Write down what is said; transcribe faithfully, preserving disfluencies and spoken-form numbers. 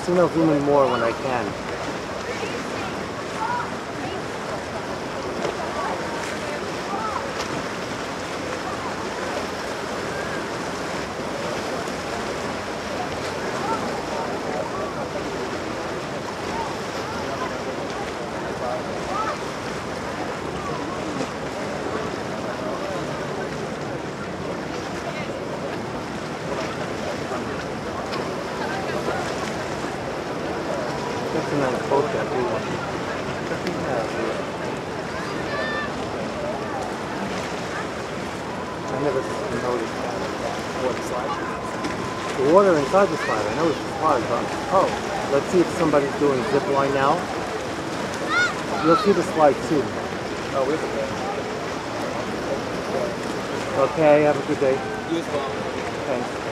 think I'll zoom in more when I can. That's a nice boat there, too. I never noticed that. What slide? The water inside the slide. I know it's a slide, but oh, let's see if somebody's doing zip line now. You'll see the slide soon. Oh, we have a Okay, have a good day. You as well. Thanks.